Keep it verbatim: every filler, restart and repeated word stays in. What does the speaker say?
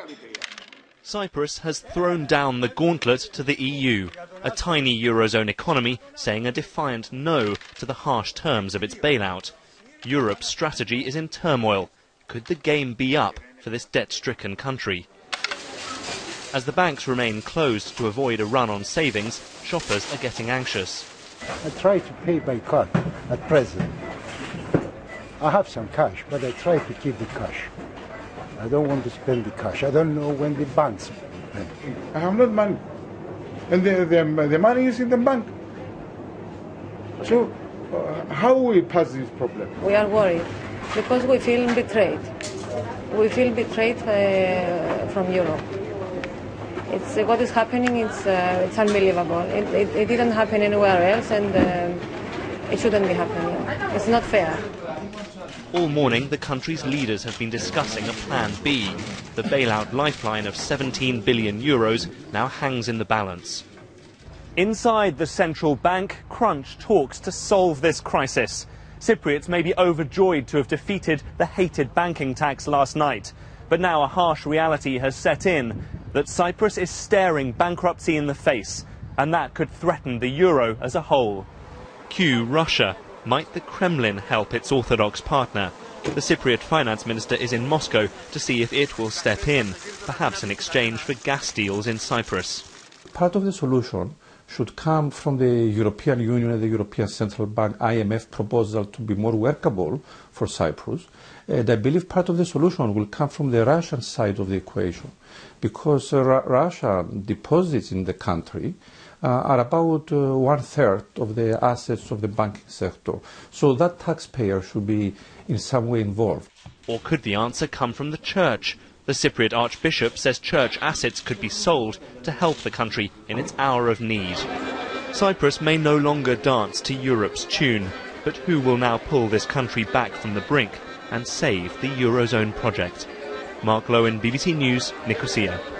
Cyprus has thrown down the gauntlet to the E U, a tiny Eurozone economy saying a defiant no to the harsh terms of its bailout. Europe's strategy is in turmoil. Could the game be up for this debt-stricken country? As the banks remain closed to avoid a run on savings, shoppers are getting anxious. I try to pay by card at present. I have some cash, but I try to keep the cash. I don't want to spend the cash. I don't know when the banks spend. I have not money. And the, the, the money is in the bank. So, uh, how will we pass this problem? We are worried because we feel betrayed. We feel betrayed uh, from Europe. It's, uh, what is happening, it's, uh, it's unbelievable. It, it, it didn't happen anywhere else, and uh, it shouldn't be happening. It's not fair. All morning, the country's leaders have been discussing a plan B. The bailout lifeline of seventeen billion euros now hangs in the balance. Inside the central bank, crunch talks to solve this crisis. Cypriots may be overjoyed to have defeated the hated banking tax last night. But now a harsh reality has set in, that Cyprus is staring bankruptcy in the face, and that could threaten the euro as a whole. Cue Russia. Might the Kremlin help its orthodox partner? The Cypriot finance minister is in Moscow to see if it will step in, perhaps in exchange for gas deals in Cyprus. Part of the solution should come from the European Union and the European Central Bank I M F proposal to be more workable for Cyprus. And I believe part of the solution will come from the Russian side of the equation, because uh, Russian deposits in the country uh, are about uh, one-third of the assets of the banking sector. So that taxpayer should be in some way involved. Or could the answer come from the church? The Cypriot Archbishop says church assets could be sold to help the country in its hour of need. Cyprus may no longer dance to Europe's tune, but who will now pull this country back from the brink and save the Eurozone project? Mark Lowen, B B C News, Nicosia.